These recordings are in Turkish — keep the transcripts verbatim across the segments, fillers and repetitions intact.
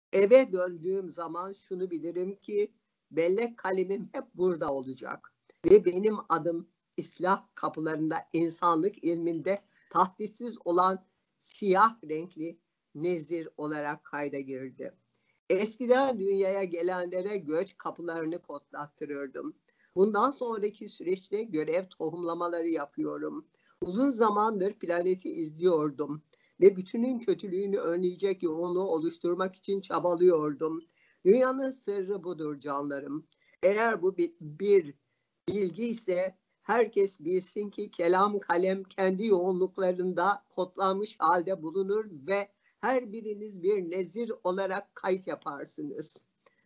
Eve döndüğüm zaman şunu bilirim ki bellek kalemim hep burada olacak. Ve benim adım İslah kapılarında insanlık ilminde tahditsiz olan siyah renkli nezir olarak kayda girdi. Eskiden dünyaya gelenlere göç kapılarını kodlattırırdım. Bundan sonraki süreçte görev tohumlamaları yapıyorum. Uzun zamandır planeti izliyordum ve bütünün kötülüğünü önleyecek yoğunluğu oluşturmak için çabalıyordum. Dünyanın sırrı budur canlarım. Eğer bu bir, bir bilgi ise herkes bilsin ki kelam kalem kendi yoğunluklarında kodlanmış halde bulunur ve her biriniz bir nezir olarak kayıt yaparsınız.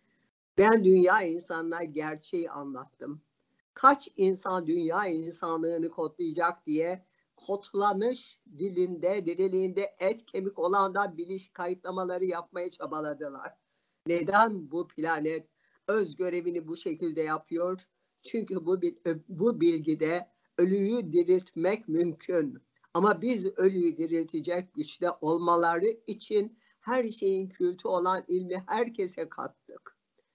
Ben dünya insanına gerçeği anlattım. Kaç insan dünya insanlığını kodlayacak diye kodlanış dilinde, diriliğinde et kemik olan da biliş kayıtlamaları yapmaya çabaladılar. Neden bu planet öz görevini bu şekilde yapıyor? Çünkü bu, bu bilgide ölüyü diriltmek mümkün. Ama biz ölüyü diriltecek güçte olmaları için her şeyin kültü olan ilmi herkese kattık.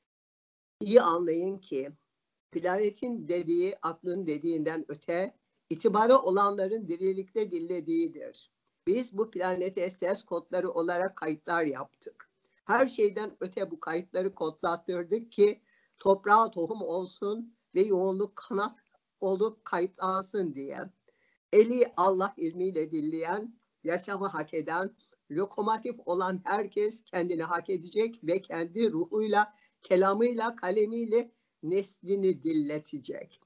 İyi anlayın ki planetin dediği aklın dediğinden öte, itibarı olanların dirilikte dinlediğidir. Biz bu planete ses kodları olarak kayıtlar yaptık. Her şeyden öte bu kayıtları kodlattırdık ki toprağa tohum olsun ve yoğunluk kanat olup kayıtlansın diye. Eli Allah ilmiyle dinleyen, yaşamı hak eden, lokomotif olan herkes kendini hak edecek ve kendi ruhuyla, kelamıyla, kalemiyle neslini dilletecek.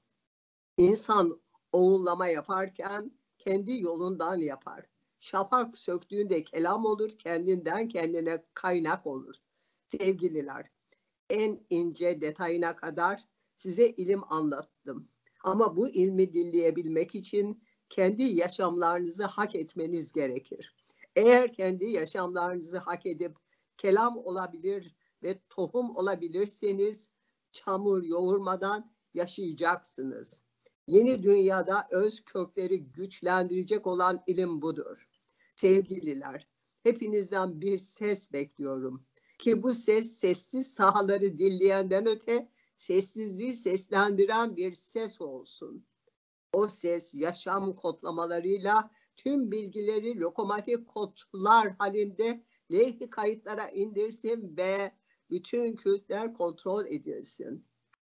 İnsan oğullama yaparken kendi yolundan yapar. Şafak söktüğünde kelam olur, kendinden kendine kaynak olur. Sevgililer, en ince detayına kadar size ilim anlattım. Ama bu ilmi dinleyebilmek için kendi yaşamlarınızı hak etmeniz gerekir. Eğer kendi yaşamlarınızı hak edip kelam olabilir ve tohum olabilirseniz çamur yoğurmadan yaşayacaksınız. Yeni dünyada öz kökleri güçlendirecek olan ilim budur. Sevgililer, hepinizden bir ses bekliyorum. Ki bu ses sessiz sahaları dinleyenden öte sessizliği seslendiren bir ses olsun. O ses yaşam kodlamalarıyla tüm bilgileri lokomotif kodlar halinde levh-i kayıtlara indirsin ve bütün kültler kontrol edilsin.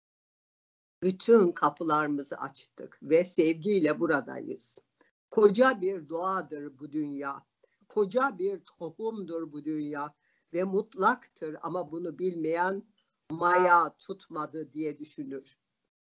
Bütün kapılarımızı açtık ve sevgiyle buradayız. Koca bir doğadır bu dünya. Koca bir tohumdur bu dünya ve mutlaktır ama bunu bilmeyen maya tutmadı diye düşünür.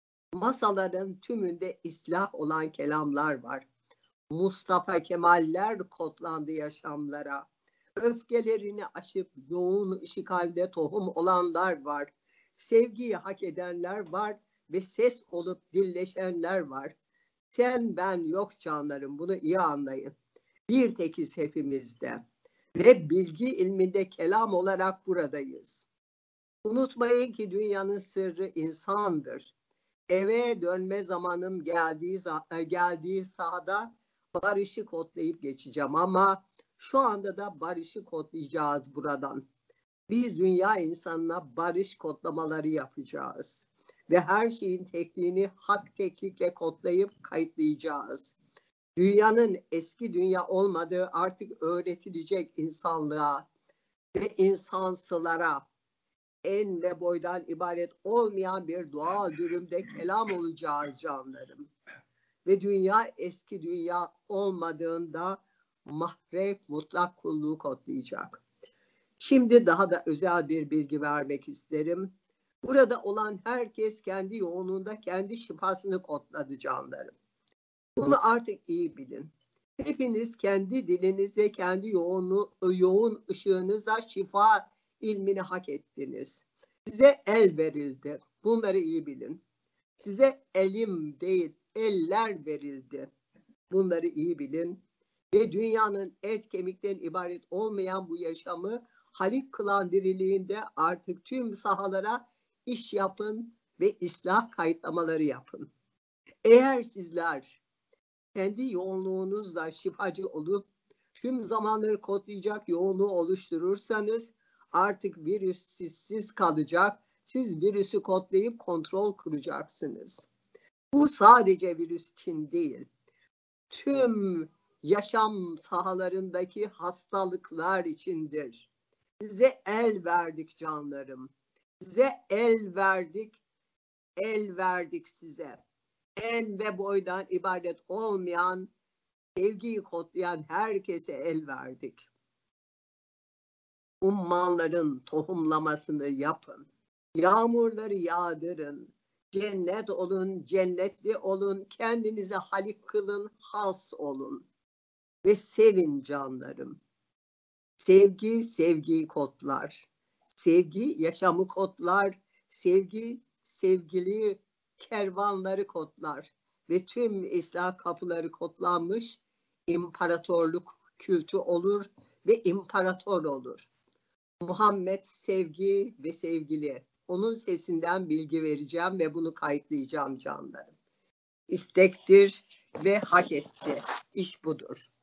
Masaların tümünde islah olan kelamlar var. Mustafa Kemaller kodlandı yaşamlara. Öfkelerini aşıp yoğun ışık halde tohum olanlar var. Sevgiyi hak edenler var ve ses olup dilleşenler var. Sen ben yok canlarım, bunu iyi anlayın. Bir tekiz hepimizde ve bilgi ilminde kelam olarak buradayız. Unutmayın ki dünyanın sırrı insandır. Eve dönme zamanım geldiği, geldiği sahada barışı kodlayıp geçeceğim ama şu anda da barışı kodlayacağız buradan. Biz dünya insanına barış kodlamaları yapacağız ve her şeyin tekniğini hak teknikle kodlayıp kayıtlayacağız. Dünyanın eski dünya olmadığı artık öğretilecek insanlığa ve insansılara. En ve boydan ibaret olmayan bir doğal dürümde kelam olacağız canlarım. Ve dünya eski dünya olmadığında mahrek mutlak kulluğu kodlayacak. Şimdi daha da özel bir bilgi vermek isterim. Burada olan herkes kendi yoğunluğunda kendi şifasını kodladı canlarım. Bunu artık iyi bilin. Hepiniz kendi dilinizde kendi yoğunluğu, yoğun ışığınızla şifa ilmini hak ettiniz. Size el verildi. Bunları iyi bilin. Size elim değil, eller verildi. Bunları iyi bilin. Ve dünyanın et kemikten ibaret olmayan bu yaşamı halik kılan diriliğinde artık tüm sahalara iş yapın ve islah kayıtlamaları yapın. Eğer sizler kendi yoğunluğunuzla şifacı olup tüm zamanları kodlayacak yoğunluğu oluşturursanız Artık virüs sizsiz kalacak. Siz virüsü kodlayıp kontrol kuracaksınız. Bu sadece virüs için değil. Tüm yaşam sahalarındaki hastalıklar içindir. Size el verdik canlarım. Size el verdik. El verdik size. En ve boydan ibaret olmayan, sevgiyi kodlayan herkese el verdik. Ummanların tohumlamasını yapın. Yağmurları yağdırın. Cennet olun, cennetli olun. Kendinize halik kılın, has olun. Ve sevin canlarım. Sevgi, sevgiyi kodlar. Sevgi, yaşamı kodlar. Sevgi, sevgili kervanları kodlar. Ve tüm İslam kapıları kodlanmış imparatorluk kültü olur ve imparator olur. Muhammed sevgi ve sevgili. Onun sesinden bilgi vereceğim ve bunu kayıtlayacağım canlarım. İstektir ve hak etti. İş budur.